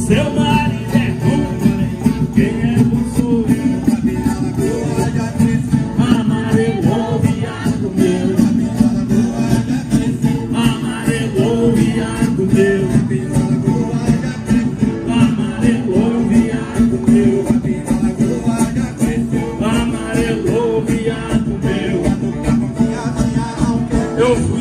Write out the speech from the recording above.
Seu marido é ruim, quem é bom sou eu. Amarelou, viado meu. Amarelou, viado meu. Amarelou, viado meu. Amarelou, viado meu. Eu